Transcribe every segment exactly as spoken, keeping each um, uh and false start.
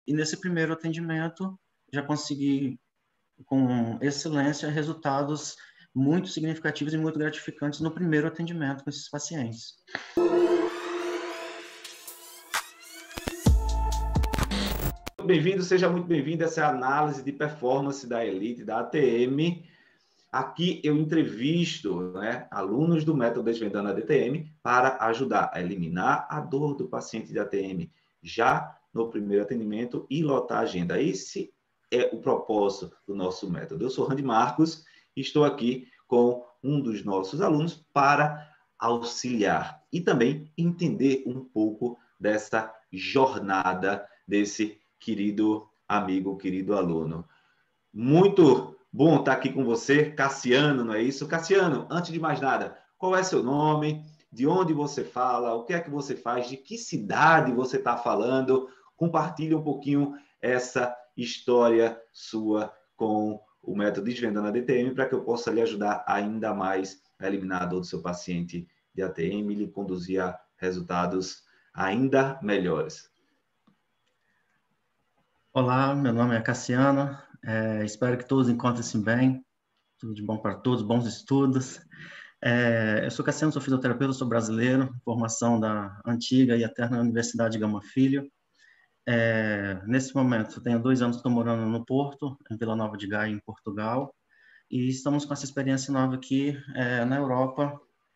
E nesse primeiro atendimento, já consegui, com excelência, resultados muito significativos e muito gratificantes no primeiro atendimento com esses pacientes. Bem-vindo, seja muito bem-vindo. Essa é a análise de performance da Elite, da A T M. Aqui eu entrevisto, né, alunos do método Desvendando a D T M para ajudar a eliminar a dor do paciente de A T M já no primeiro atendimento e lotar a agenda. Esse é o propósito do nosso método. Eu sou Randy Marcos e estou aqui com um dos nossos alunos para auxiliar e também entender um pouco dessa jornada desse querido amigo, querido aluno. Muito bom estar aqui com você, Cassiano, não é isso? Cassiano, antes de mais nada, qual é seu nome? De onde você fala? O que é que você faz? De que cidade você está falando? Compartilhe um pouquinho essa história sua com o método Desvendando a D T M para que eu possa lhe ajudar ainda mais a eliminar a dor do seu paciente de A T M e lhe conduzir a resultados ainda melhores. Olá, meu nome é Cassiano, é, espero que todos encontrem-se bem, tudo de bom para todos, bons estudos. É, eu sou Cassiano, sou fisioterapeuta, sou brasileiro, formação da antiga e eterna Universidade Gama Filho. É, nesse momento, tenho dois anos que estou morando no Porto, em Vila Nova de Gaia, em Portugal, e estamos com essa experiência nova aqui é, na Europa,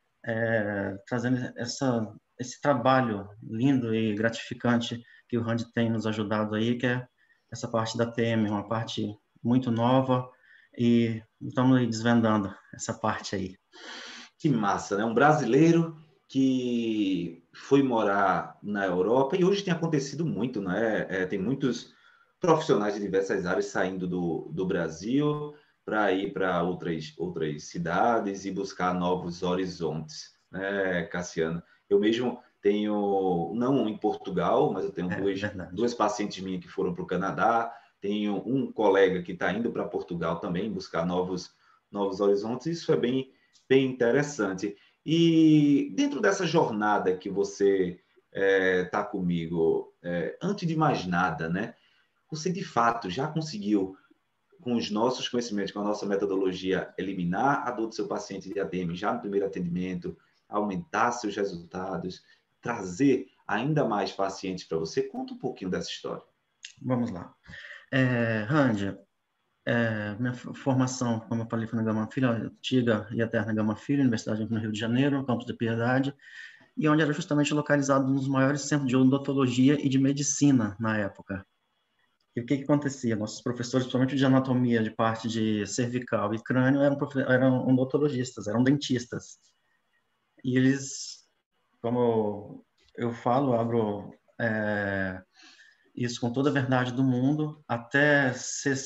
é, trazendo essa, esse trabalho lindo e gratificante que o Randy tem nos ajudado aí, que é essa parte da T M, uma parte muito nova, e estamos aí desvendando essa parte aí. Que massa, né? Um brasileiro que foi morar na Europa e hoje tem acontecido muito, né? É, tem muitos profissionais de diversas áreas saindo do, do Brasil para ir para outras, outras cidades e buscar novos horizontes, né, Cassiano? Eu mesmo tenho, não em Portugal, mas eu tenho É, duas, verdade. duas pacientes minhas que foram para o Canadá, tenho um colega que está indo para Portugal também buscar novos, novos horizontes. Isso é bem, bem interessante. E dentro dessa jornada que você está é, comigo, é, antes de mais nada, né? Você de fato já conseguiu, com os nossos conhecimentos, com a nossa metodologia, eliminar a dor do seu paciente de A T M já no primeiro atendimento, aumentar seus resultados, trazer ainda mais pacientes para você? Conta um pouquinho dessa história. Vamos lá. É, Randy, é, minha formação, como eu falei, foi na Gama Filho, antiga e eterna Gama Filho, Universidade no Rio de Janeiro, no campus da Piedade, e onde era justamente localizado um dos maiores centros de odontologia e de medicina na época. E o que, que acontecia? Nossos professores, principalmente de anatomia, de parte de cervical e crânio, eram, eram odontologistas, eram dentistas. E eles, como eu falo, abro é, isso com toda a verdade do mundo, até C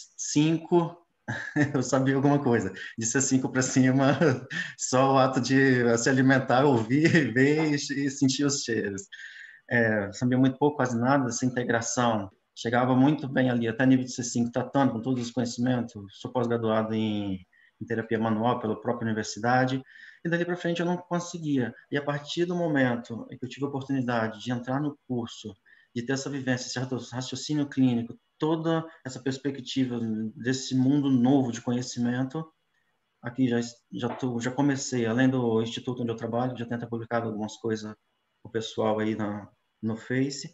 cinco eu sabia alguma coisa. De C cinco para cima, só o ato de se alimentar, ouvir, ver e sentir os cheiros. É, sabia muito pouco, quase nada dessa integração. Chegava muito bem ali, até nível de C cinco, tratando com todos os conhecimentos. Sou pós-graduado em, em terapia manual pela própria universidade. E dali para frente eu não conseguia. E a partir do momento em que eu tive a oportunidade de entrar no curso, de ter essa vivência, esse raciocínio clínico, toda essa perspectiva desse mundo novo de conhecimento, aqui já já tô, já comecei, além do instituto onde eu trabalho, já tento publicar algumas coisas o pessoal aí na, no Face.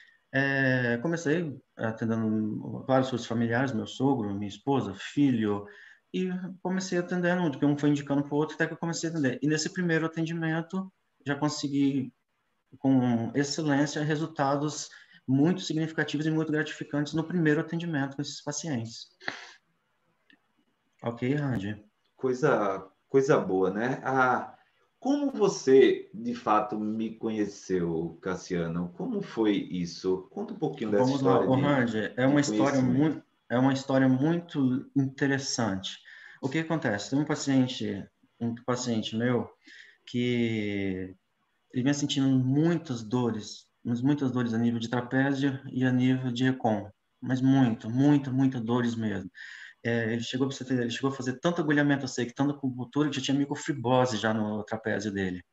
É, comecei atendendo vários seus familiares, meu sogro, minha esposa, filho, e comecei atendendo, de que um foi indicando para o outro, até que eu comecei a atender. E nesse primeiro atendimento, já consegui, com excelência, resultados muito significativos e muito gratificantes no primeiro atendimento com esses pacientes. Ok, Randy? Coisa, coisa boa, né? Ah, como você, de fato, me conheceu, Cassiano? Como foi isso? Conta um pouquinho dessa Vamos lá, história o de, Randy, é de uma história conhecimento. muito, é uma história muito interessante. O que acontece? Tem um paciente, um paciente meu que ele vem sentindo muitas dores, mas muitas dores a nível de trapézio e a nível de recon, mas muito, muito, muitas dores mesmo. É, ele chegou, pra você ter, ele chegou a fazer tanto agulhamento a seco, tanta acupuntura que já tinha microfibrose já no trapézio dele.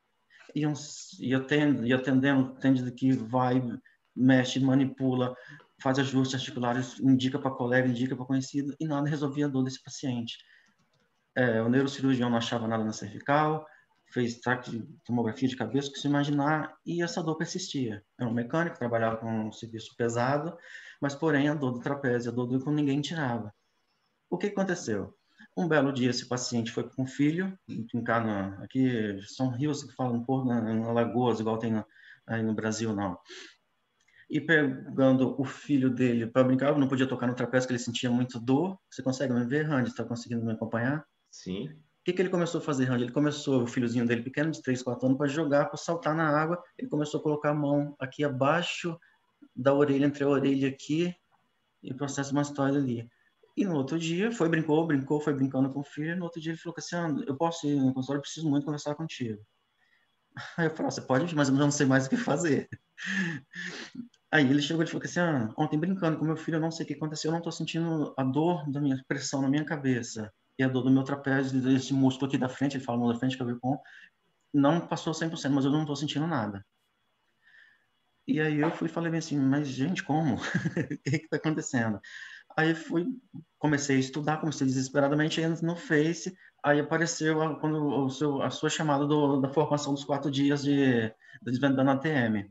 E, uns, e, atend, e atendendo, atende que vai, mexe, manipula. faz ajustes articulares, indica para colega, indica para conhecido, e nada resolvia a dor desse paciente. É, o neurocirurgião não achava nada na cervical, fez traque de tomografia de cabeça, que se imaginar, e essa dor persistia. Era um mecânico, trabalhava com um serviço pesado, mas, porém, a dor do trapézio, a dor do que ninguém tirava. O que aconteceu? Um belo dia, esse paciente foi com o filho, brincar na, aqui são rios que falam por na, na Lagoas, igual tem no, aí no Brasil, não. E pegando o filho dele para brincar, eu não podia tocar no trapézio, porque ele sentia muita dor. Você consegue me ver, Randy? Está conseguindo me acompanhar? Sim. O que, que ele começou a fazer, Randy? Ele começou, o filhozinho dele pequeno, de três, quatro anos, para jogar, para saltar na água. Ele começou a colocar a mão aqui abaixo da orelha, entre a orelha aqui, e o processo mastoide ali. E no outro dia, foi, brincou, brincou, foi brincando com o filho. No outro dia ele falou assim, ah, eu posso ir no consultório, eu preciso muito conversar contigo. Aí eu falei, você pode ir, mas eu não sei mais o que fazer. Aí ele chegou e falou assim, ah, ontem brincando com meu filho, eu não sei o que aconteceu, eu não estou sentindo a dor da minha pressão na minha cabeça e a dor do meu trapézio, desse músculo aqui da frente, ele fala da frente, que eu vi com, não passou cem por cento, mas eu não estou sentindo nada. E aí eu fui e falei assim, mas gente, como? O que está acontecendo? Aí fui, comecei a estudar, comecei desesperadamente, aí no Face, aí apareceu a, quando, o seu, a sua chamada do, da formação dos quatro dias de, de Desvendando a T M.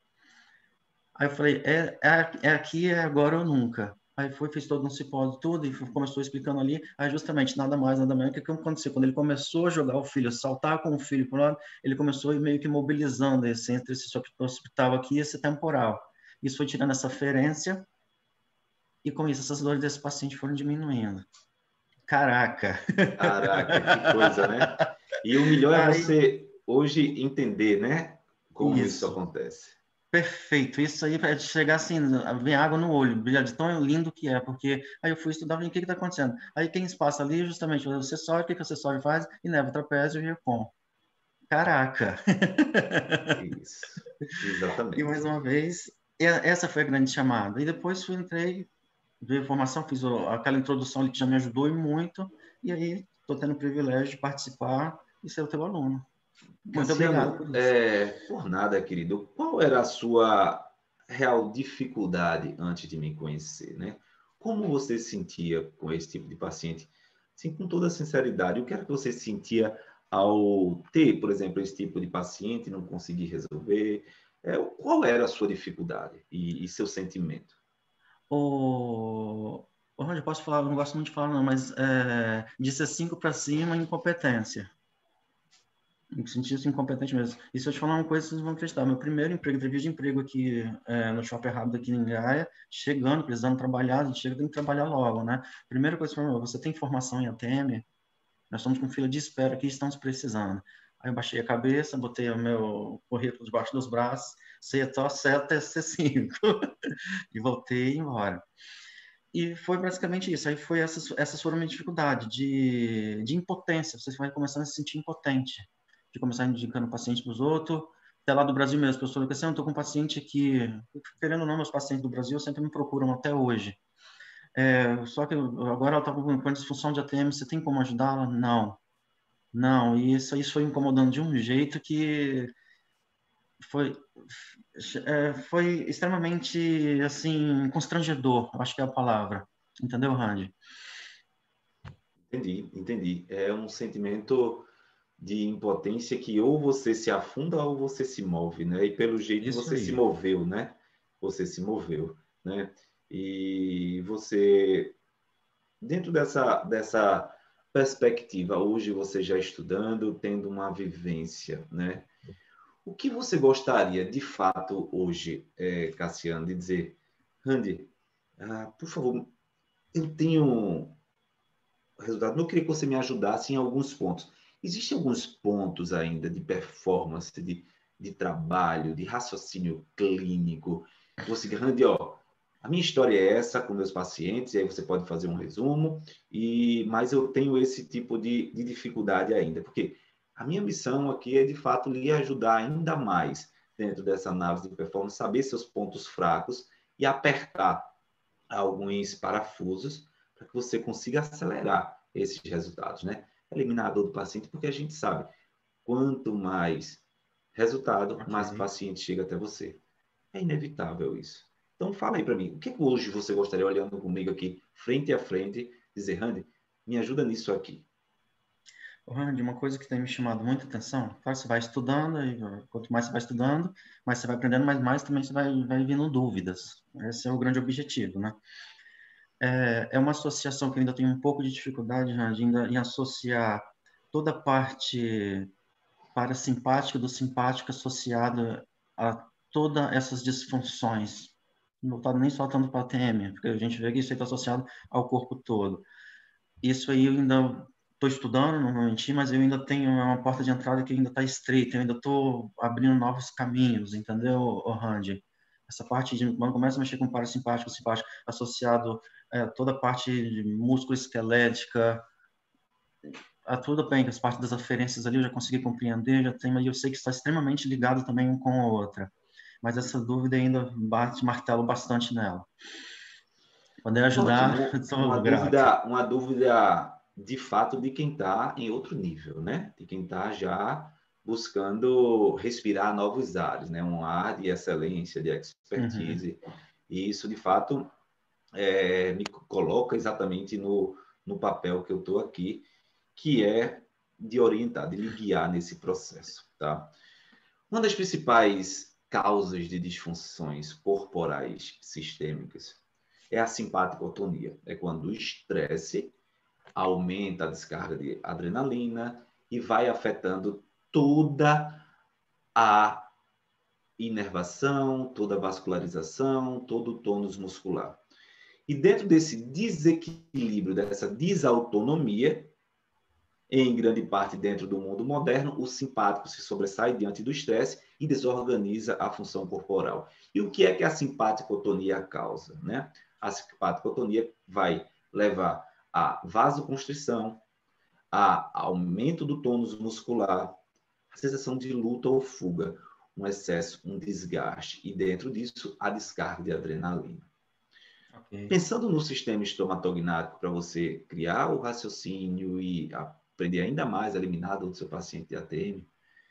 Aí eu falei, é, é, é aqui, é agora ou nunca. Aí foi, fez todo um cipó de tudo e começou explicando ali. Aí justamente, nada mais, nada menos, o que, que aconteceu? Quando ele começou a jogar o filho, saltar com o filho por lado, ele começou meio que mobilizando esse, entre esse hospital aqui e esse temporal. Isso foi tirando essa ferência e com isso essas dores desse paciente foram diminuindo. Caraca! Caraca, que coisa, né? E o melhor é Aí, você hoje entender, né? Como isso isso. acontece. Perfeito, isso aí é chegar assim, vem água no olho, brilhar de tão lindo que é, porque aí eu fui estudar, falei, o que está acontecendo? Aí quem passa ali, justamente, o acessório, o que, que o acessório faz? Ineva o trapézio e recom. Caraca! Isso, E exatamente. mais uma vez, essa foi a grande chamada. E depois fui, entrei, vi a formação, fiz aquela introdução ali que já me ajudou e muito, e aí estou tendo o privilégio de participar e ser o teu aluno. Muito obrigado Cassiano, por isso. é, por nada, querido, qual era a sua real dificuldade antes de me conhecer, né? Como você se sentia com esse tipo de paciente? Sim, com toda sinceridade, o que era que você sentia ao ter, por exemplo, esse tipo de paciente e não conseguir resolver? É, qual era a sua dificuldade e, e seu sentimento? O... Onde eu posso falar, eu não gosto muito de falar, não, mas é, de ser cinco para cima, incompetência. Me senti assim, incompetente mesmo. E se eu te falar uma coisa, vocês vão acreditar. Meu primeiro emprego, entrevista de emprego aqui é, no Shopping Rápido aqui em Gaia, chegando, precisando trabalhar, a gente chega, tem que trabalhar logo, né? Primeira coisa, você tem formação em A T M? Nós estamos com fila de espera aqui, estamos precisando. Aí eu baixei a cabeça, botei o meu currículo debaixo dos braços, sei até até C cinco e voltei embora. E foi basicamente isso. Aí foi essas, essas foram a minha dificuldade de, de impotência. Você vai começando a se sentir impotente, de começar indicando o paciente para os outros. Até lá do Brasil mesmo, a pessoa fica assim, eu estou com um paciente aqui, querendo ou não, meus pacientes do Brasil sempre me procuram até hoje. É, só que agora ela está com disfunção de A T M, você tem como ajudá-la? Não. Não, e isso, isso foi incomodando de um jeito que foi, é, foi extremamente, assim, constrangedor, acho que é a palavra. Entendeu, Randy? Entendi, entendi. É um sentimento de impotência que ou você se afunda ou você se move, né? E pelo jeito Isso você se aí. moveu, né? Você se moveu, né? E você, dentro dessa, dessa perspectiva, hoje você já estudando, tendo uma vivência, né? O que você gostaria, de fato, hoje, é, Cassiano, de dizer, Randy, ah, por favor, eu tenho resultado. Eu queria que você me ajudasse em alguns pontos. Existem alguns pontos ainda de performance, de, de trabalho, de raciocínio clínico, que você grande, ó, a minha história é essa com meus pacientes, e aí você pode fazer um resumo, e mas eu tenho esse tipo de, de dificuldade ainda, porque a minha missão aqui é, de fato, lhe ajudar ainda mais dentro dessa análise de performance, saber seus pontos fracos e apertar alguns parafusos para que você consiga acelerar esses resultados, né? Eliminar a dor do paciente, porque a gente sabe, quanto mais resultado, mais o Ok. paciente chega até você. É inevitável isso. Então, fala aí para mim, o que, que hoje você gostaria, olhando comigo aqui, frente a frente, dizer, Randy, me ajuda nisso aqui. Randy, uma coisa que tem me chamado muita atenção, claro, você vai estudando, e quanto mais você vai estudando, mais você vai aprendendo, mas mais também você vai, vai vindo dúvidas. Esse é o grande objetivo, né? É, é uma associação que eu ainda tenho um pouco de dificuldade, Randy, ainda em associar toda a parte parasimpática do simpático associada a todas essas disfunções, não está nem só tanto para a T M, porque a gente vê que isso está associado ao corpo todo. Isso aí eu ainda estou estudando, não vou mentir, mas eu ainda tenho uma porta de entrada que ainda está estreita, eu ainda estou abrindo novos caminhos, entendeu, oh, Randy? Essa parte de quando começa a mexer com parasimpático, simpático, associado a toda a parte de músculo esquelética, a tudo bem, que as partes das aferências ali eu já consegui compreender, já tenho, mas eu sei que está extremamente ligado também um com a outra. Mas essa dúvida ainda bate, martelo bastante nela. Poder ajudar, Ótimo, uma estou grato. dúvida, uma dúvida de fato de quem está em outro nível, né? De quem está já buscando respirar novos ares, né? Um ar de excelência, de expertise. Uhum. E isso, de fato, é, me coloca exatamente no, no papel que eu estou aqui, que é de orientar, de lhe guiar nesse processo, tá? Uma das principais causas de disfunções corporais sistêmicas é a simpaticotonia. É quando o estresse aumenta a descarga de adrenalina e vai afetando toda a inervação, toda a vascularização, todo o tônus muscular. E dentro desse desequilíbrio, dessa desautonomia, em grande parte dentro do mundo moderno, o simpático se sobressai diante do estresse e desorganiza a função corporal. E o que é que a simpaticotonia causa, né? A simpaticotonia vai levar a vasoconstrição, a aumento do tônus muscular, a sensação de luta ou fuga, um excesso, um desgaste, e dentro disso, a descarga de adrenalina. Okay. Pensando no sistema estomatognático para você criar o raciocínio e aprender ainda mais a eliminar do seu paciente de A T M,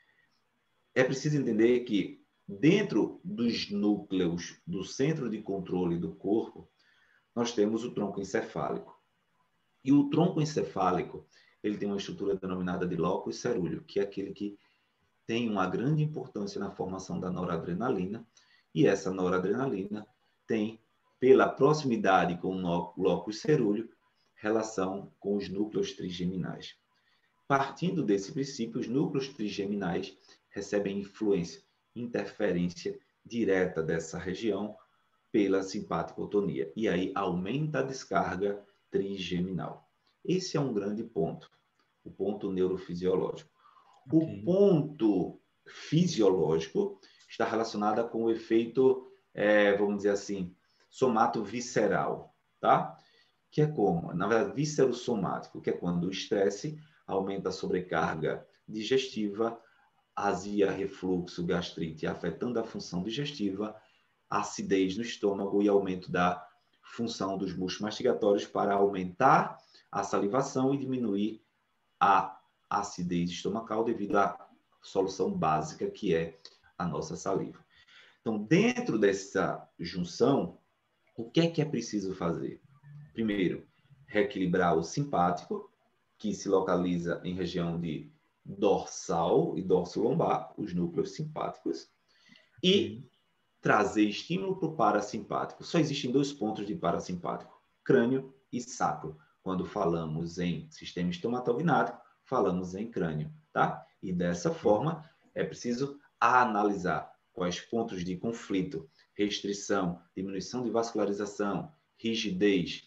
é preciso entender que dentro dos núcleos do centro de controle do corpo, nós temos o tronco encefálico. E o tronco encefálico, ele tem uma estrutura denominada de lóculo cerúleo, que é aquele que tem uma grande importância na formação da noradrenalina, e essa noradrenalina tem, pela proximidade com o lóculo cerúleo, relação com os núcleos trigeminais. Partindo desse princípio, os núcleos trigeminais recebem influência, interferência direta dessa região pela simpaticotonia. E aí aumenta a descarga trigeminal. Esse é um grande ponto, o ponto neurofisiológico. Okay. O ponto fisiológico está relacionado com o efeito, é, vamos dizer assim, somato-visceral, tá? Que é como? Na verdade, viscerosomático, que é quando o estresse aumenta a sobrecarga digestiva, azia, refluxo, gastrite, afetando a função digestiva, acidez no estômago e aumento da função dos músculos mastigatórios para aumentar a salivação e diminuir a acidez estomacal devido à solução básica que é a nossa saliva. Então, dentro dessa junção, o que é que é preciso fazer? Primeiro, reequilibrar o simpático, que se localiza em região de dorsal e dorso-lombar, os núcleos simpáticos, e trazer estímulo para o parasimpático. Só existem dois pontos de parasimpático, crânio e sacro. Quando falamos em sistema estomatognático, falamos em crânio, tá? E dessa forma, é preciso analisar quais pontos de conflito, restrição, diminuição de vascularização, rigidez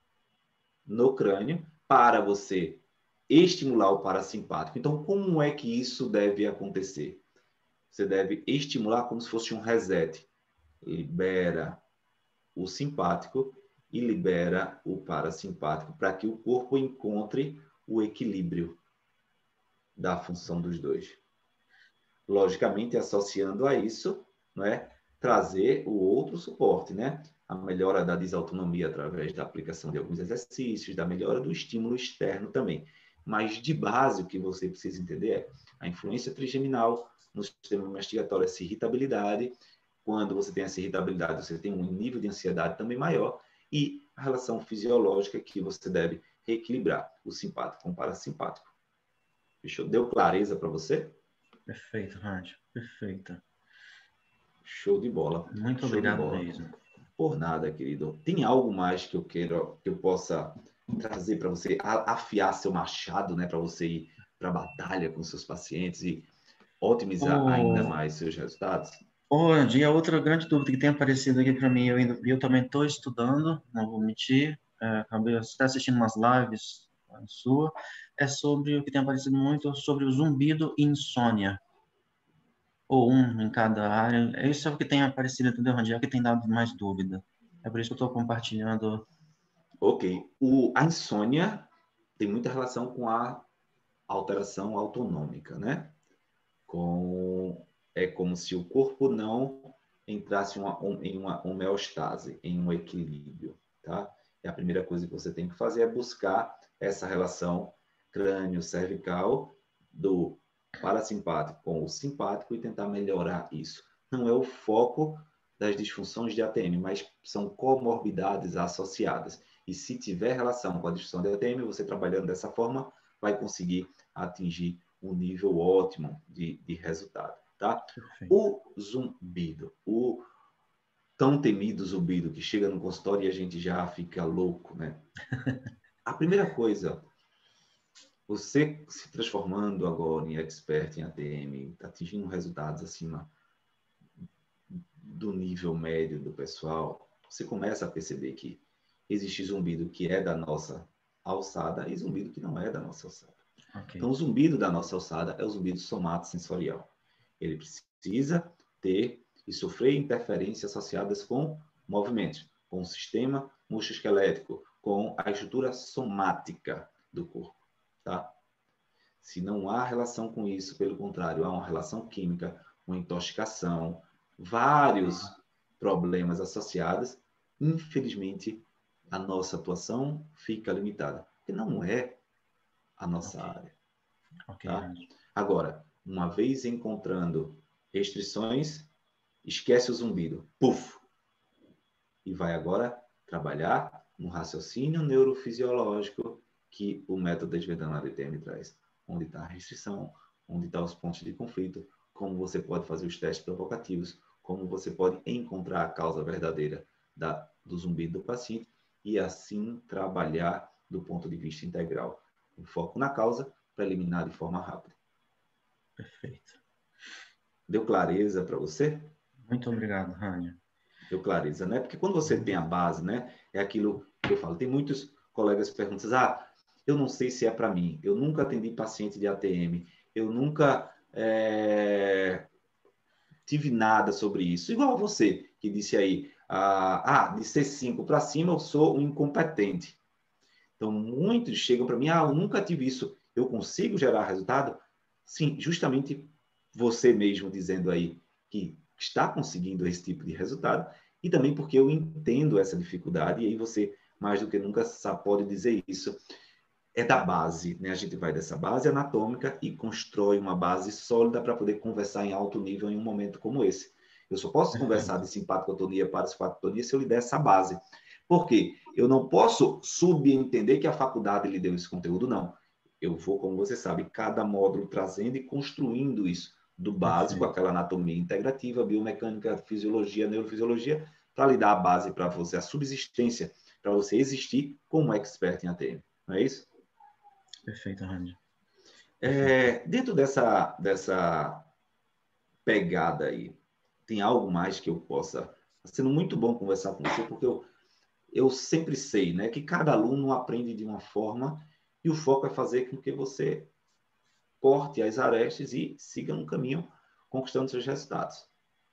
no crânio, para você estimular o parasimpático. Então, como é que isso deve acontecer? Você deve estimular como se fosse um reset. Libera o simpático e libera o parasimpático para que o corpo encontre o equilíbrio da função dos dois. Logicamente, associando a isso, não é, trazer o outro suporte, né? A melhora da desautonomia através da aplicação de alguns exercícios, da melhora do estímulo externo também. Mas de base, o que você precisa entender é a influência trigeminal no sistema mastigatório, essa irritabilidade, quando você tem essa irritabilidade, você tem um nível de ansiedade também maior e a relação fisiológica que você deve reequilibrar, o simpático com o parasimpático. Fechou? Deu clareza para você? Perfeito, Rádio. Perfeito. Show de bola. Muito Show obrigado de bola. mesmo. Por nada, querido. Tem algo mais que eu queira, que eu possa trazer para você, afiar seu machado, né, para você ir para a batalha com seus pacientes e otimizar O... ainda mais seus resultados? Hoje, a outra grande dúvida que tem aparecido aqui para mim, eu, ainda, eu também estou estudando, não vou mentir, é, acabei até assistindo umas lives sua, é sobre o que tem aparecido muito, sobre o zumbido e insônia. Ou um em cada área. Isso é o que tem aparecido, entendeu, Randy? É o que tem dado mais dúvida. É por isso que eu estou compartilhando. Ok. O, a insônia tem muita relação com a alteração autonômica, né? Com, é como se o corpo não entrasse uma, um, em uma homeostase, em um equilíbrio, tá? E a primeira coisa que você tem que fazer é buscar essa relação crânio-cervical do parasimpático com o simpático e tentar melhorar isso. Não é o foco das disfunções de A T M, mas são comorbidades associadas. E se tiver relação com a disfunção de A T M, você trabalhando dessa forma, vai conseguir atingir um nível ótimo de, de resultado, tá? Perfeito. O zumbido, o tão temido zumbido que chega no consultório e a gente já fica louco, né? A primeira coisa, você se transformando agora em expert em A T M, atingindo resultados acima do nível médio do pessoal, você começa a perceber que existe zumbido que é da nossa alçada e zumbido que não é da nossa alçada. Okay. Então, o zumbido da nossa alçada é o zumbido somatosensorial. Ele precisa ter e sofrer interferências associadas com movimentos, com o sistema musculoesquelético, com a estrutura somática do corpo, tá? Se não há relação com isso, pelo contrário, há uma relação química, uma intoxicação, vários problemas associados, infelizmente, a nossa atuação fica limitada, porque não é a nossa Okay. área. Okay, Tá? Agora, uma vez encontrando restrições, esquece o zumbido. Puf! E vai agora trabalhar no raciocínio neurofisiológico que o método Desvendando a D T M traz. Onde está a restrição, onde estão os pontos de conflito, como você pode fazer os testes provocativos, como você pode encontrar a causa verdadeira da, do zumbido do paciente e assim trabalhar do ponto de vista integral. O foco na causa para eliminar de forma rápida. Perfeito. Deu clareza para você? Muito obrigado, Rania. Deu clareza, né? Porque quando você tem a base, né? É aquilo que eu falo. Tem muitos colegas que perguntam, ah, eu não sei se é para mim. Eu nunca atendi paciente de A T M. Eu nunca é, tive nada sobre isso. Igual a você, que disse aí, ah, de C cinco para cima eu sou um incompetente. Então, muitos chegam para mim, ah, eu nunca tive isso. Eu consigo gerar resultado? Sim, justamente você mesmo dizendo aí que está conseguindo esse tipo de resultado e também porque eu entendo essa dificuldade e aí você, mais do que nunca, pode dizer isso. É da base, né? A gente vai dessa base anatômica e constrói uma base sólida para poder conversar em alto nível em um momento como esse. Eu só posso Perfeito. conversar de simpaticotonia para simpaticotonia se eu lhe der essa base. Por quê? Eu não posso subentender que a faculdade lhe deu esse conteúdo, não. Eu vou, como você sabe, cada módulo trazendo e construindo isso, do básico, Perfeito. aquela anatomia integrativa, biomecânica, fisiologia, neurofisiologia, para lhe dar a base para você, a subsistência, para você existir como expert em A T M. Não é isso? Perfeito, Randy. É, dentro dessa, dessa pegada aí, tem algo mais que eu possa... Está sendo muito bom conversar com você, porque eu, eu sempre sei, né, que cada aluno aprende de uma forma e o foco é fazer com que você corte as arestas e siga um caminho conquistando seus resultados.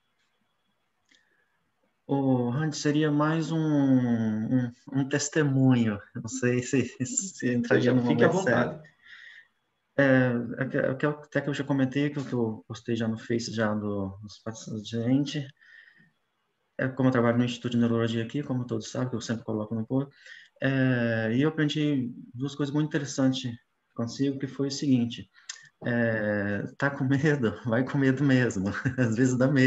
O Randy seria mais um, um, um testemunho. Não sei se, se entraria Seja, no fique à momento certo. vontade. É, é que, até que eu já comentei, que eu postei já no Face já do, dos pacientes. É, como eu trabalho no Instituto de Neurologia aqui, como todos sabem, que eu sempre coloco no post, é, e eu aprendi duas coisas muito interessantes consigo, que foi o seguinte: é, tá com medo, vai com medo mesmo. Às vezes dá medo.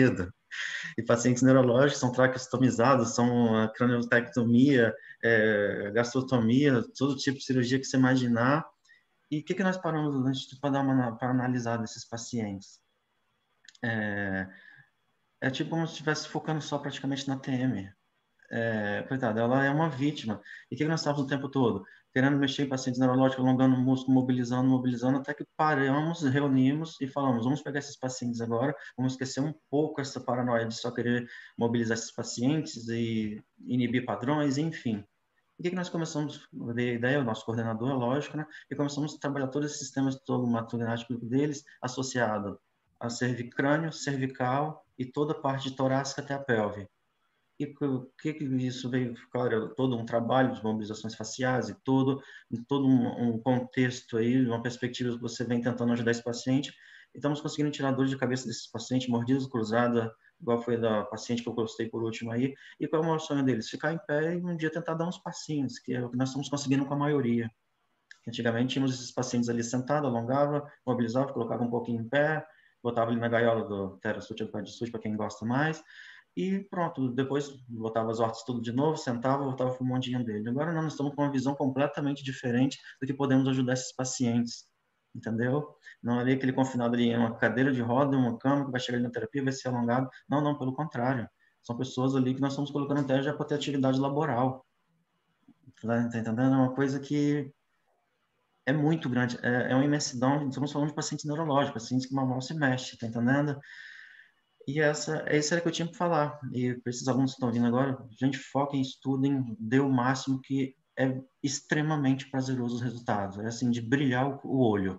E pacientes neurológicos são traqueostomizados, são a craniotectomia, é, gastrotomia, todo tipo de cirurgia que você imaginar. E o que, que nós paramos antes para dar uma para analisar desses pacientes? É, é tipo como se estivesse focando só praticamente na T M. É, coitada, ela é uma vítima. E o que, que nós estávamos o tempo todo? Querendo mexer em pacientes neurológicos, alongando o músculo, mobilizando, mobilizando, até que paramos, reunimos e falamos, vamos pegar esses pacientes agora, vamos esquecer um pouco essa paranoia de só querer mobilizar esses pacientes e inibir padrões, enfim. E o que, que nós começamos a ver a ideia, o nosso coordenador, lógico, né? E começamos a trabalhar todos esses sistemas todo matognático deles, associado a cervicrânio, cervical e toda a parte de torácica até a pelve. E o que, que isso veio, claro, todo um trabalho de mobilizações faciais e todo, todo um, um contexto aí, uma perspectiva que você vem tentando ajudar esse paciente. E estamos conseguindo tirar dor de cabeça desses pacientes, mordidas cruzadas, igual foi da paciente que eu gostei por último aí. E qual é o maior sonho deles? Ficar em pé e um dia tentar dar uns passinhos, que é o que nós estamos conseguindo com a maioria. Antigamente tínhamos esses pacientes ali sentados, alongava, mobilizava, colocava um pouquinho em pé, botava ali na gaiola do TeraSut ou Padisut, para quem gosta mais, e pronto, depois botava as hortas tudo de novo, sentava, voltava para o mondinho dele. Agora não, nós estamos com uma visão completamente diferente do que podemos ajudar esses pacientes, entendeu? Não é ali aquele confinado ali em uma cadeira de roda, uma cama que vai chegar ali na terapia, vai ser alongado. Não, não, pelo contrário. São pessoas ali que nós estamos colocando até já para ter atividade laboral. Tá entendendo? É uma coisa que é muito grande, é, é uma imensidão, estamos falando de pacientes neurológicos, pacientes que mal se mexe, tá entendendo? E essa, essa era que eu tinha para falar. E para esses alunos que estão vindo agora, a gente foca em estudem, dê o máximo, que é extremamente prazeroso os resultados. É assim, de brilhar o, o olho.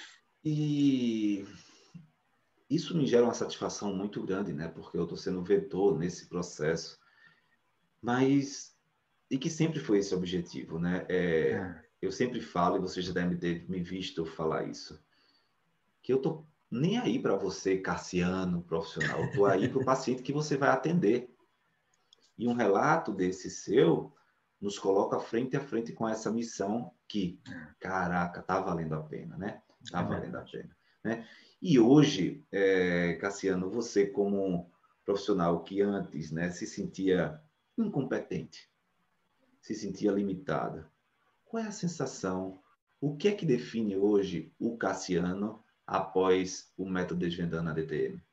E isso me gera uma satisfação muito grande, né? Porque eu estou sendo vetor nesse processo. Mas, e que sempre foi esse objetivo, né? É, É. Eu sempre falo, e você já deve ter me visto falar isso, que eu tô nem aí para você, Cassiano, profissional. Eu tô aí para o paciente que você vai atender. E um relato desse seu nos coloca frente a frente com essa missão que, caraca, tá valendo a pena, né? Tá É valendo a verdade. pena, né? E hoje, é, Cassiano, você como profissional que antes, né, se sentia incompetente, se sentia limitada, qual é a sensação? O que é que define hoje o Cassiano após o método Desvendando a D T M?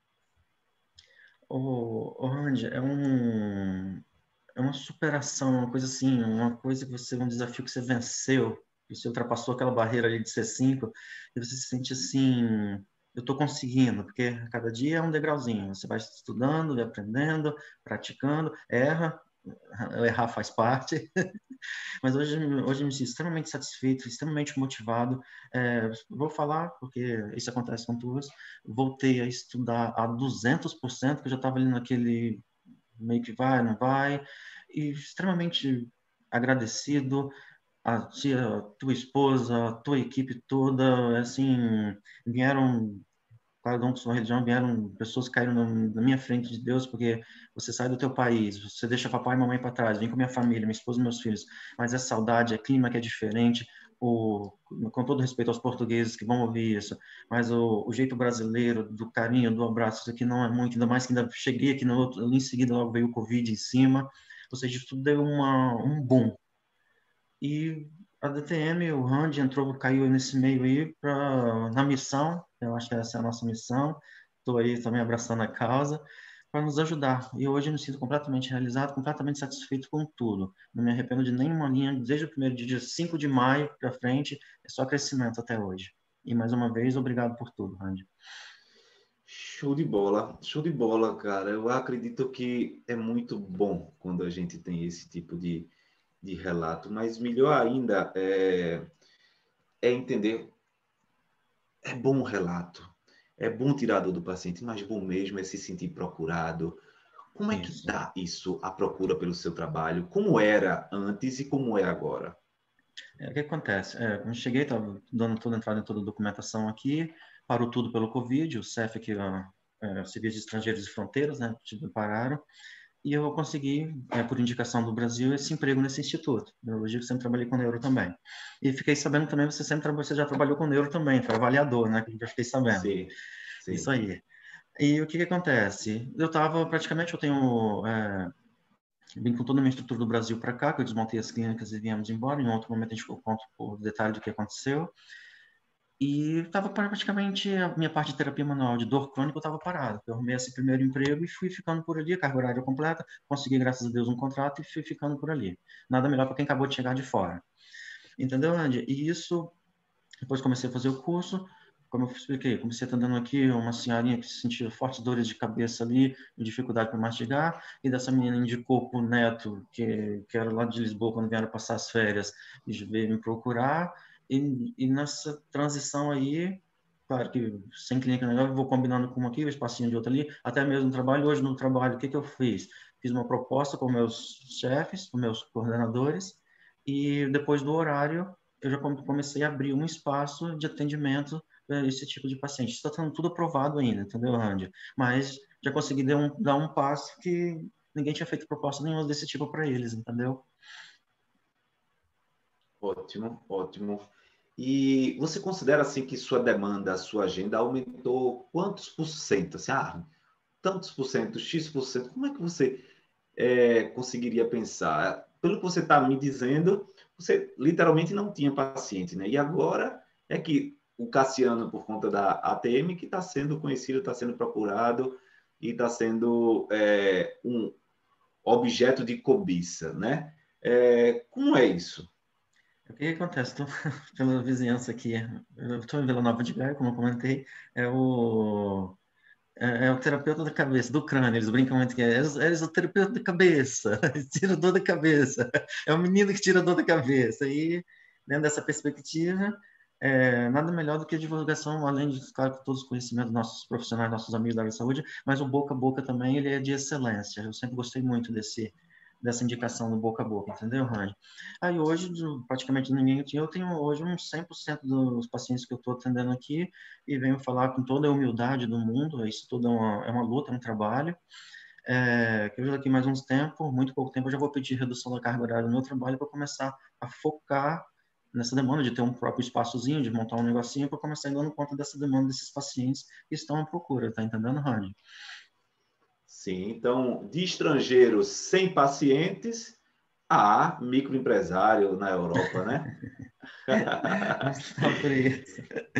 O, o Randy, é um, é uma superação, uma coisa assim, uma coisa que você, um desafio que você venceu, que você ultrapassou aquela barreira ali de ser cinco, e você se sente assim, eu estou conseguindo, porque cada dia é um degrauzinho, você vai estudando, vai aprendendo, praticando, erra, errar faz parte, mas hoje, hoje eu me sinto extremamente satisfeito, extremamente motivado. É, vou falar, porque isso acontece com todos, voltei a estudar a duzentos por cento, que eu já estava ali naquele meio que vai, não vai, e extremamente agradecido a tia, a tua esposa, a tua equipe toda, assim, vieram, cada um com sua religião, vieram pessoas que caíram na, na minha frente de Deus, porque você sai do teu país, você deixa papai e mamãe para trás, vem com minha família, minha esposa e meus filhos, mas é saudade, é clima que é diferente, o, com todo respeito aos portugueses que vão ouvir isso, mas o, o jeito brasileiro, do carinho, do abraço, isso aqui não é muito, ainda mais que ainda cheguei aqui no outro, em seguida logo veio o Covid em cima, ou seja, isso tudo deu uma, um boom. E a D T M, o Randy entrou, caiu nesse meio aí pra, na missão, eu acho que essa é a nossa missão, estou aí também abraçando a causa, para nos ajudar. E hoje eu me sinto completamente realizado, completamente satisfeito com tudo. Não me arrependo de nenhuma linha, desde o primeiro dia, dia cinco de maio para frente, é só crescimento até hoje. E mais uma vez, obrigado por tudo, Randy. Show de bola, show de bola, cara. Eu acredito que é muito bom quando a gente tem esse tipo de, de relato, mas melhor ainda é, é entender, é bom o relato, é bom tirar a dor do paciente, mas bom mesmo é se sentir procurado. Como é que Isso. está isso, a procura pelo seu trabalho? Como era antes e como é agora? É, o que acontece? É, quando eu cheguei, estava dando toda entrada em toda a documentação aqui, parou tudo pelo Covid, o C E F aqui, ó, é, Serviço de Estrangeiros e Fronteiras, né, pararam, e eu consegui, é, por indicação do Brasil, esse emprego nesse instituto. Eu digo que sempre trabalhei com neuro também. E fiquei sabendo também, você sempre você já trabalhou com neuro também, foi avaliador, né, que eu já fiquei sabendo. Sim, Isso sim. aí. E o que que acontece? Eu estava, praticamente, eu tenho, é, vim com toda a minha estrutura do Brasil para cá, que eu desmontei as clínicas e viemos embora. Em outro momento a gente conta o detalhe do que aconteceu. E estava praticamente a minha parte de terapia manual de dor crônica, eu estava parado. Eu arrumei esse primeiro emprego e fui ficando por ali, carga horária completa, consegui, graças a Deus, um contrato e fui ficando por ali. Nada melhor para quem acabou de chegar de fora. Entendeu, Andy? E isso, depois comecei a fazer o curso, como eu expliquei, comecei atendendo aqui uma senhorinha que sentia fortes dores de cabeça ali, dificuldade para mastigar, e dessa menina indicou para o neto, que, que era lá de Lisboa, quando vieram passar as férias, e veio me procurar, e, e nessa transição aí, claro que sem clínica melhor, eu vou combinando com uma aqui, o espacinho de outra ali, até mesmo no trabalho. Hoje no trabalho, o que, que eu fiz? Fiz uma proposta com meus chefes, com meus coordenadores, e depois do horário, eu já comecei a abrir um espaço de atendimento para esse tipo de paciente. Está sendo tudo aprovado ainda, entendeu, Randy? Mas já consegui dar um, dar um passo que ninguém tinha feito proposta nenhuma desse tipo para eles, entendeu? Ótimo, ótimo. E você considera assim que sua demanda, a sua agenda aumentou quantos por cento? Assim, ah, tantos por cento, X por cento. Como é que você é, conseguiria pensar? Pelo que você está me dizendo, você literalmente não tinha paciente, né? E agora é que o Cassiano, por conta da A T M, que está sendo conhecido, está sendo procurado e está sendo é, um objeto de cobiça, né? É, como é isso? O que, que acontece? Estou pela vizinhança aqui. Eu estou em Vila Nova de Gaia, como eu comentei, é o É, é o terapeuta da cabeça, do crânio. Eles brincam muito que é, eres o terapeuta da cabeça, tira dor da cabeça. É o menino que tira dor da cabeça. E, dentro dessa perspectiva, é, nada melhor do que a divulgação, além de, claro, todos os conhecimentos dos nossos profissionais, nossos amigos da área de saúde, mas o boca a boca também, ele é de excelência. Eu sempre gostei muito desse, dessa indicação do boca a boca, entendeu, Rani? Aí hoje, praticamente ninguém tinha, eu tenho hoje uns cem por cento dos pacientes que eu estou atendendo aqui, e venho falar com toda a humildade do mundo. Isso tudo é uma, é uma luta, é um trabalho. É, que eu daqui mais uns tempos, muito pouco tempo, eu já vou pedir redução da carga horária no meu trabalho para começar a focar nessa demanda de ter um próprio espaçozinho, de montar um negocinho para começar a ir dando conta dessa demanda desses pacientes que estão à procura, tá entendendo, Rani? Sim, então, de estrangeiros sem pacientes a microempresário na Europa, né? Está por isso.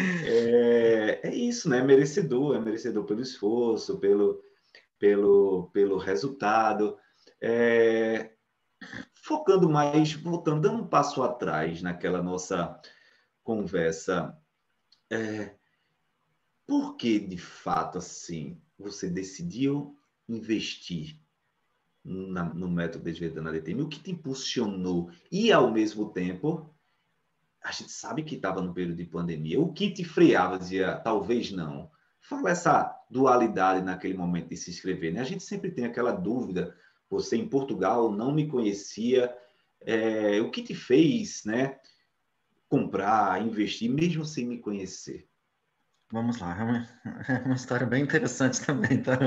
É, é isso, né? É merecedor, é merecedor pelo esforço, pelo, pelo, pelo resultado. É, focando mais, voltando, dando um passo atrás naquela nossa conversa, é, por que, de fato, assim, você decidiu investir na, no método Desvendando a D T M? O que te impulsionou? E, ao mesmo tempo, a gente sabe que estava no período de pandemia. O que te freava? Dizia, talvez não. Fala essa dualidade naquele momento de se inscrever, né? A gente sempre tem aquela dúvida. Você em Portugal não me conhecia. É, o que te fez, né, comprar, investir, mesmo sem me conhecer? Vamos lá, é uma, é uma história bem interessante também, tá?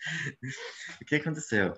O que aconteceu?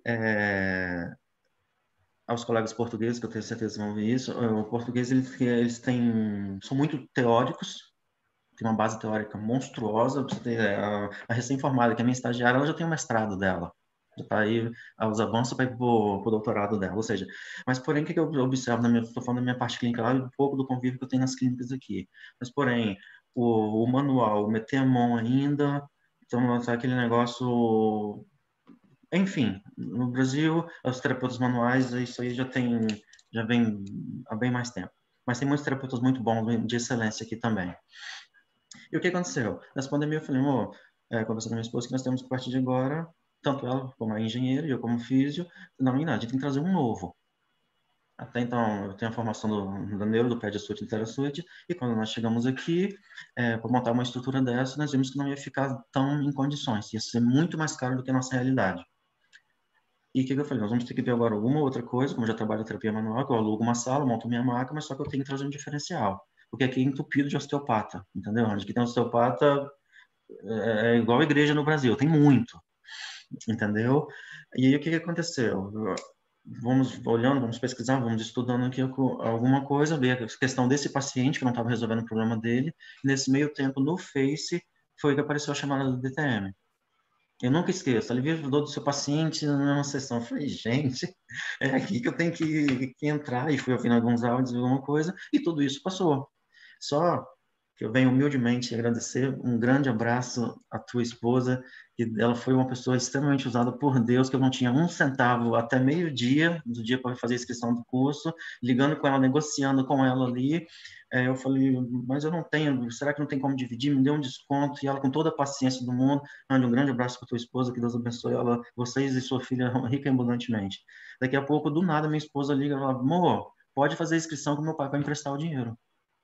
É, aos colegas portugueses, que eu tenho certeza que vão ver isso, o português, eles, eles têm, são muito teóricos, tem uma base teórica monstruosa. Você ter, a, a recém-formada, que é a minha estagiária, ela já tem o mestrado dela, já está aí aos avanços para ir para o doutorado dela, ou seja, mas porém, o que eu observo, na minha, estou falando da minha parte clínica lá, um pouco do convívio que eu tenho nas clínicas aqui, mas porém, o, o manual, meter a mão ainda, então, aquele negócio. Enfim, no Brasil, os terapeutas manuais, isso aí já tem, já vem há bem mais tempo. Mas tem muitos terapeutas muito bons, de excelência aqui também. E o que aconteceu? Nessa pandemia, eu falei, amor, é, conversando com a minha esposa, que nós temos que, a partir de agora, tanto ela como a engenheira e eu como físio, não, em nada, a gente tem que trazer um novo. Até então, eu tenho a formação do, do neuro, do pé de suíte e terasuíte, e quando nós chegamos aqui, é, para montar uma estrutura dessa, nós vimos que não ia ficar tão em condições, ia ser muito mais caro do que a nossa realidade. E o que, que eu falei? Nós vamos ter que ver agora alguma outra coisa, como eu já trabalho em terapia manual, que eu alugo uma sala, monto minha maca, mas só que eu tenho que trazer um diferencial. Porque aqui é entupido de osteopata, entendeu? Onde que tem osteopata é, é igual a igreja no Brasil, tem muito, entendeu? E aí o que, que aconteceu? Vamos olhando, vamos pesquisar, vamos estudando aqui alguma coisa, ver a questão desse paciente que não estava resolvendo o problema dele. Nesse meio tempo, no Face, foi que apareceu a chamada do D T M. Eu nunca esqueço, alivio a dor do seu paciente na mesma sessão. Eu falei, gente, é aqui que eu tenho que, que entrar. E fui ouvindo alguns áudios, alguma coisa, e tudo isso passou. Só que eu venho humildemente agradecer, um grande abraço à tua esposa, que ela foi uma pessoa extremamente usada por Deus, que eu não tinha um centavo até meio-dia, do dia para fazer a inscrição do curso, ligando com ela, negociando com ela ali. É, eu falei, mas eu não tenho, será que não tem como dividir? Me deu um desconto, e ela, com toda a paciência do mundo, mande um grande abraço para tua esposa, que Deus abençoe ela, vocês e sua filha rica e abundantemente. Daqui a pouco, do nada, minha esposa liga e fala, amor, pode fazer a inscrição que meu pai vai emprestar o dinheiro.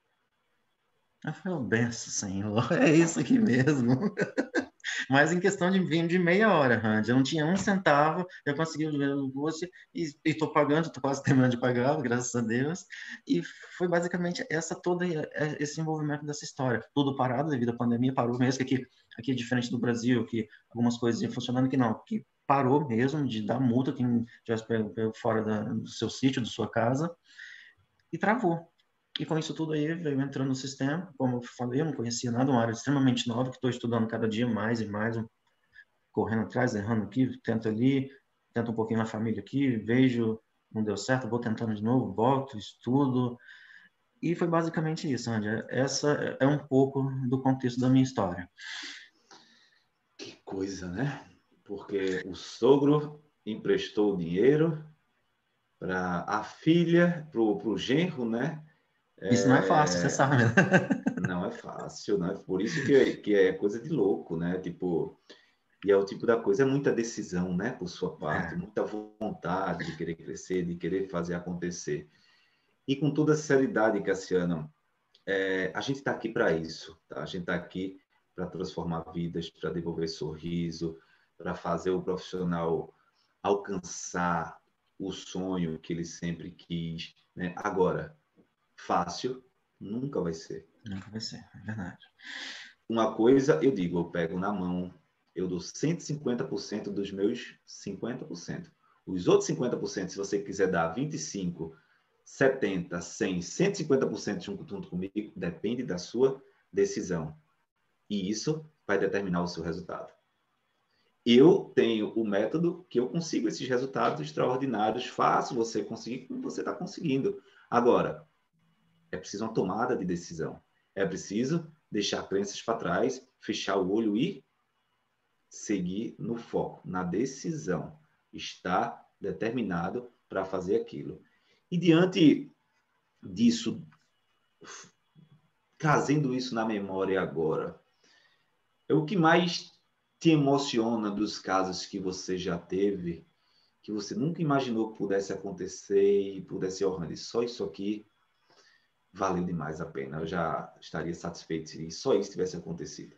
Eu falei, oh, benção, Senhor, é isso aqui mesmo. Mas em questão de, de meia hora, Randy, eu não tinha um centavo, eu consegui o dinheiro do curso e estou pagando, estou quase terminando de pagar, graças a Deus. E foi basicamente essa toda esse envolvimento dessa história. Tudo parado devido à pandemia, parou mesmo, que aqui, aqui é diferente do Brasil, que algumas coisas iam funcionando, que não, que parou mesmo de dar multa quem estivesse fora da, do seu sítio, da sua casa, e travou. E com isso tudo aí, veio entrando no sistema, como eu falei, eu não conhecia nada, uma área extremamente nova, que estou estudando cada dia mais e mais, correndo atrás, errando aqui, tento ali, tento um pouquinho na família aqui, vejo, não deu certo, vou tentando de novo, volto, estudo, e foi basicamente isso, Andy. Essa é um pouco do contexto da minha história. Que coisa, né? Porque o sogro emprestou o dinheiro para a filha, para o genro, né? Isso não é fácil, você É... sabe, né? Não é fácil, né? Por isso que é, que é coisa de louco, né? Tipo, e é o tipo da coisa, é muita decisão, né? Por sua parte, É. muita vontade de querer crescer, de querer fazer acontecer. E com toda a sinceridade, Cassiano, é, a gente está aqui para isso, tá? A gente está aqui para transformar vidas, para devolver sorriso, para fazer o profissional alcançar o sonho que ele sempre quis, né? Agora, fácil nunca vai ser. Nunca vai ser, é verdade. Uma coisa eu digo, eu pego na mão, eu dou cento e cinquenta por cento dos meus cinquenta por cento. Os outros cinquenta por cento, se você quiser dar vinte e cinco por cento, setenta por cento, cem por cento, cento e cinquenta por cento junto comigo, depende da sua decisão. E isso vai determinar o seu resultado. Eu tenho o método que eu consigo esses resultados extraordinários, faço você conseguir como você está conseguindo. Agora, é preciso uma tomada de decisão. É preciso deixar crenças para trás, fechar o olho e seguir no foco, na decisão. Estar determinado para fazer aquilo. E diante disso, trazendo isso na memória agora, é o que mais te emociona dos casos que você já teve, que você nunca imaginou que pudesse acontecer e pudesse, oh, só isso aqui valeu demais a pena. Eu já estaria satisfeito se só isso tivesse acontecido.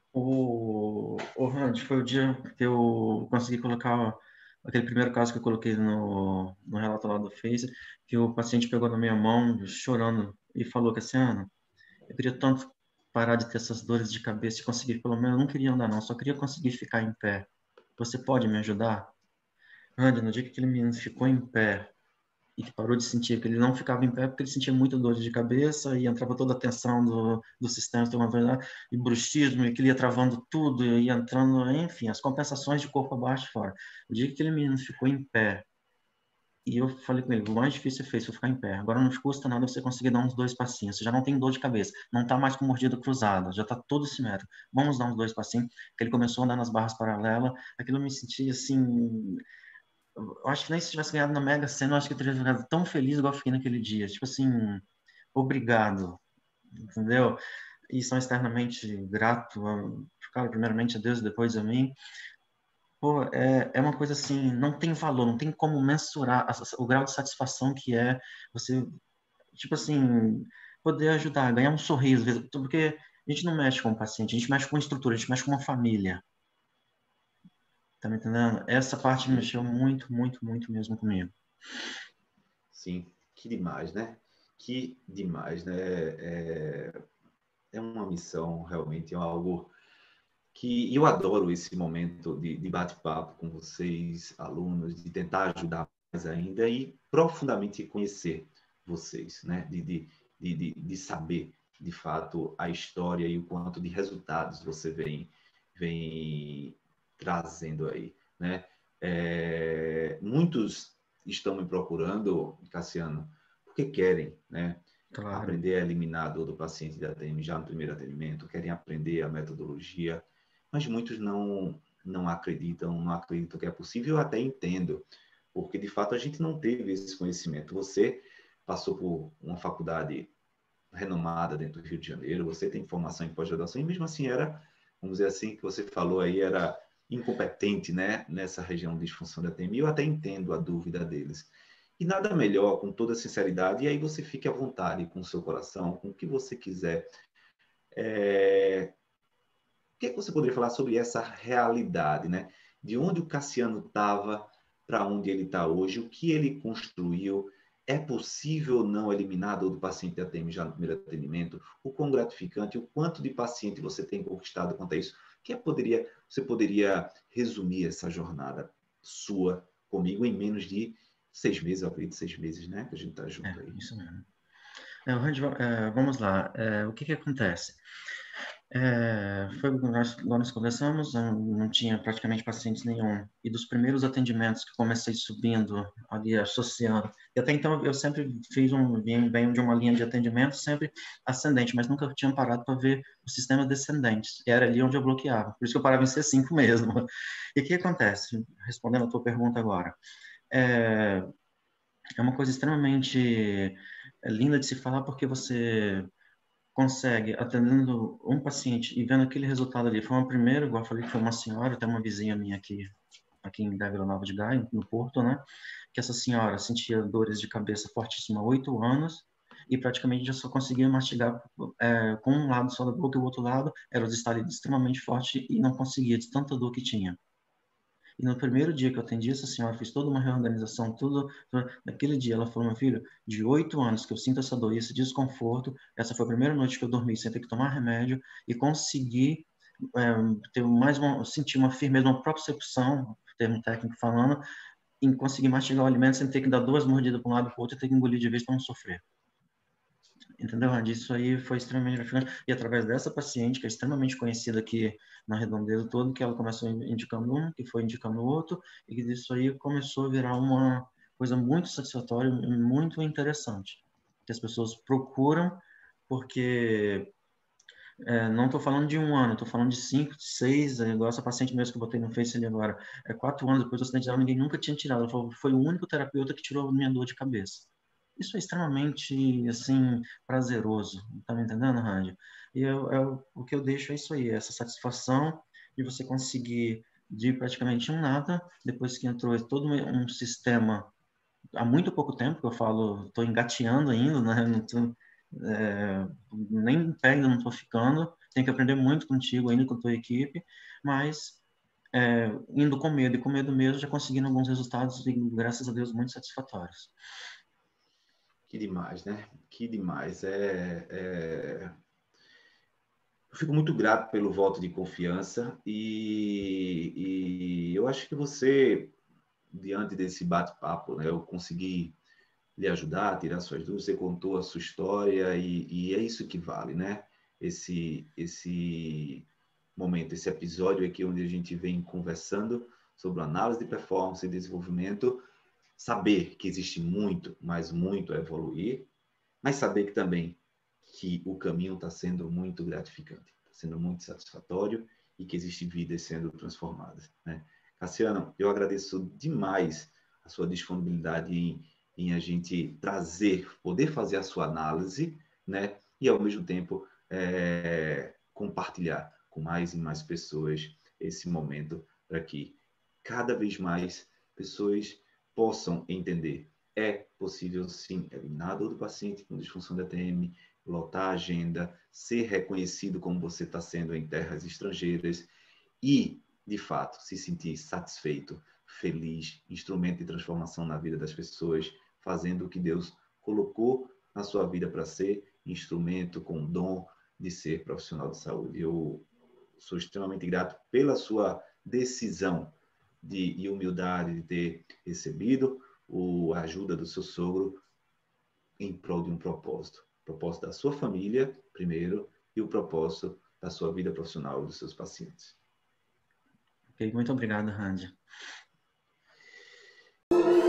O, o Randy, foi o dia que eu consegui colocar aquele primeiro caso que eu coloquei no, no relato lá do Face, que o paciente pegou na minha mão, chorando, e falou que assim, Ana, eu queria tanto parar de ter essas dores de cabeça e conseguir, pelo menos, eu não queria andar não, só queria conseguir ficar em pé. Você pode me ajudar? Randy, no dia que aquele menino ficou em pé, e que parou de sentir, que ele não ficava em pé porque ele sentia muita dor de cabeça e entrava toda a tensão do, do sistema, e bruxismo, e que ele ia travando tudo, e ia entrando, enfim, as compensações de corpo abaixo e fora. O dia que aquele menino ficou em pé, e eu falei com ele, o mais difícil é feito, ficar em pé. Agora não custa nada você conseguir dar uns dois passinhos. Você já não tem dor de cabeça, não está mais com mordida cruzada, já está todo simétrico. Vamos dar uns dois passinhos. Que ele começou a andar nas barras paralelas. Aquilo eu me sentia assim. Eu acho que nem se tivesse ganhado na Mega Sena, eu acho que eu teria ficado tão feliz igual eu fiquei naquele dia. Tipo assim, obrigado, entendeu? E são externamente grato, cara, primeiramente a Deus, depois a mim. Pô, é, é uma coisa assim, não tem valor, não tem como mensurar a, o grau de satisfação que é você, tipo assim, poder ajudar, ganhar um sorriso, porque a gente não mexe com o paciente, a gente mexe com a estrutura, a gente mexe com uma família. Tá me entendendo? Essa parte Sim, mexeu muito, muito, muito mesmo comigo. sim, que demais, né? Que demais, né? É, é uma missão, realmente, é algo que eu adoro esse momento de, de bate-papo com vocês, alunos, de tentar ajudar mais ainda e profundamente conhecer vocês, né? De, de, de, de saber, de fato, a história e o quanto de resultados você vem, vem trazendo aí, né? É, muitos estão me procurando, Cassiano, porque querem, né? Claro. Aprender a eliminar a dor do paciente da T M já no primeiro atendimento, querem aprender a metodologia, mas muitos não, não acreditam, não acreditam que é possível. Eu até entendo, porque de fato a gente não teve esse conhecimento. Você passou por uma faculdade renomada dentro do Rio de Janeiro, você tem formação em pós-graduação, e mesmo assim era, vamos dizer assim, que você falou aí, era incompetente, né, nessa região de disfunção da T M. Eu até entendo a dúvida deles. E nada melhor, com toda sinceridade, e aí você fique à vontade com o seu coração, com o que você quiser. É... O que, é que você poderia falar sobre essa realidade, né? De onde o Cassiano estava para onde ele está hoje, o que ele construiu? É possível não eliminar a dor do paciente da T M já no primeiro atendimento? O quão gratificante, o quanto de paciente você tem conquistado quanto a isso? O que é poderia, você poderia resumir essa jornada sua comigo em menos de seis meses, eu acredito, seis meses, né? Que a gente está junto É, aí. isso mesmo. É, é, vamos lá. É, o que que acontece? É, foi nós, nós conversamos, não, não tinha praticamente pacientes nenhum. E dos primeiros atendimentos que comecei subindo, ali associando, e até então eu sempre fiz um, venho de uma linha de atendimento sempre ascendente, mas nunca tinha parado para ver o sistema descendente. E era ali onde eu bloqueava. Por isso que eu parava em C cinco mesmo. E o que acontece? Respondendo a tua pergunta agora. É, é uma coisa extremamente linda de se falar porque você consegue, atendendo um paciente e vendo aquele resultado ali. Foi uma primeira, igual eu falei, que foi uma senhora, até uma vizinha minha aqui, aqui em Vila Nova de Gaia, no Porto, né? Que essa senhora sentia dores de cabeça fortíssima há oito anos e praticamente já só conseguia mastigar é, com um lado só da boca e o outro lado era os estalidos extremamente forte e não conseguia, de tanta dor que tinha. E no primeiro dia que eu atendi essa senhora, fiz toda uma reorganização, tudo. Naquele dia, ela falou: meu filho, de oito anos que eu sinto essa dor e esse desconforto, essa foi a primeira noite que eu dormi sem ter que tomar remédio e consegui é, ter mais uma, sentir uma firmeza, uma propriocepção, termo técnico falando, em conseguir mastigar o alimento sem ter que dar duas mordidas para um lado e para o outro e ter que engolir de vez para não sofrer. Entendeu, Randy? Isso aí foi extremamente gratificante. E através dessa paciente, que é extremamente conhecida aqui na redondeza toda, que ela começou indicando um, que foi indicando o outro, e que isso aí começou a virar uma coisa muito satisfatória e muito interessante. Que as pessoas procuram, porque é, não estou falando de um ano, estou falando de cinco, de seis, é igual essa paciente mesmo que eu botei no Face ali agora. É quatro anos depois do acidente dela, ninguém nunca tinha tirado. Ela falou, foi o único terapeuta que tirou a minha dor de cabeça. Isso é extremamente, assim, prazeroso. Tá me entendendo, Randy? E eu, eu, o que eu deixo é isso aí, essa satisfação de você conseguir, de praticamente um nada, depois que entrou todo um sistema, há muito pouco tempo que eu falo, estou engateando ainda, né? Não tô, é, nem pé ainda não estou ficando, tenho que aprender muito contigo ainda, com a tua equipe, mas é, indo com medo e com medo mesmo, já conseguindo alguns resultados, e, graças a Deus, muito satisfatórios. Que demais, né? Que demais. É, é... Eu fico muito grato pelo voto de confiança e, e eu acho que você, diante desse bate-papo, né, eu consegui lhe ajudar, tirar suas dúvidas, você contou a sua história e, e é isso que vale, né? Esse, esse momento, esse episódio aqui onde a gente vem conversando sobre análise de performance e desenvolvimento, saber que existe muito, mas muito a evoluir, mas saber que também que o caminho está sendo muito gratificante, está sendo muito satisfatório e que existe vidas sendo transformadas, né? Cassiano, eu agradeço demais a sua disponibilidade em, em a gente trazer, poder fazer a sua análise, né? E ao mesmo tempo é, compartilhar com mais e mais pessoas esse momento para que cada vez mais pessoas possam entender. É possível, sim, eliminar a dor do paciente com disfunção da T M, lotar a agenda, ser reconhecido como você está sendo em terras estrangeiras e, de fato, se sentir satisfeito, feliz, instrumento de transformação na vida das pessoas, fazendo o que Deus colocou na sua vida para ser, instrumento com dom de ser profissional de saúde. Eu sou extremamente grato pela sua decisão de, e humildade de ter recebido a ajuda do seu sogro em prol de um propósito. O propósito da sua família, primeiro, e o propósito da sua vida profissional e dos seus pacientes. Ok, muito obrigado, Randy.